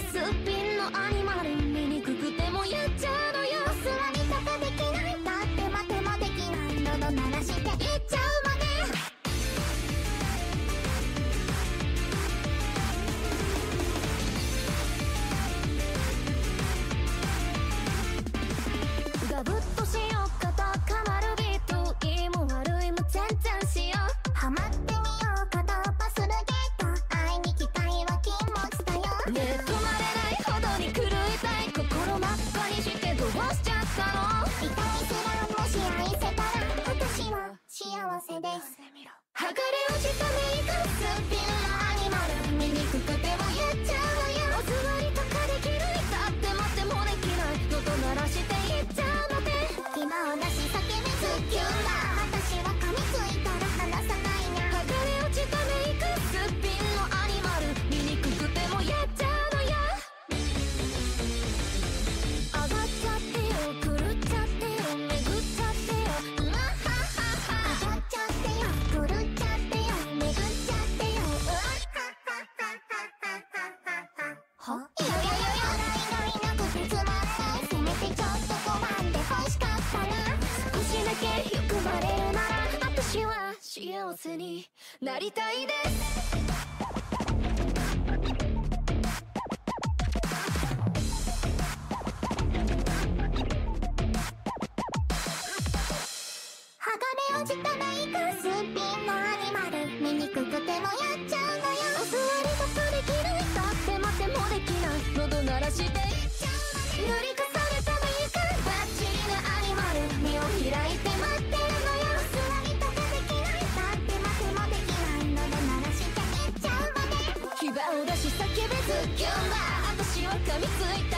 すっぴんのアニマル、醜くてもやっちゃうのよ。 座り方できない、だって待てもできない、喉鳴らして言っちゃうまで。 ガブッとしよっかとかまるビート、いいも悪いも全然しよう。 ハマってみようかドパするゲート、愛に期待は禁物だよ。 ねえ止まれないほどに狂いたい、心真っ赤にしてどうしちゃったの。 痛みすらもし愛せたら私は幸せです。 剥がれ落ちたメイク、すっぴんのアニマル、醜くてもやっちゃうわよ。お座りとかできる、だって待ってもできない、喉鳴らして言っちゃうので。 牙を出し叫べズッキュンだ、私は噛みついたら離さないにゃ。 剥がれ落ちたメイク、すっぴんのアニマル、醜くてもやっちゃうのよ。上がっちゃってよ、狂っちゃってよ、巡っちゃってよ、うわははは。 上がっちゃってよ、狂っちゃってよ、巡っちゃってよ、うわは。 いやいやいやいや、笑いがいなくてつまんない、せめてちょっと拒んで欲しかったな。 少しだけ欲張れるなら、私は幸せになりたいです。 剥がれ落ちたメイク、すっぴんのアニマル、醜くてもやっちゃうのよ。 お座りとかできる、だって待ってもできない、喉鳴らして言っちゃうのね。塗り重ねたメイク、バッチリなアニマル、身を開いて待ってるのよ。 座りとかできない、だって待てもできない、喉鳴らして言っちゃうまで。 牙を出し叫べズッキュンだ、私は噛みついた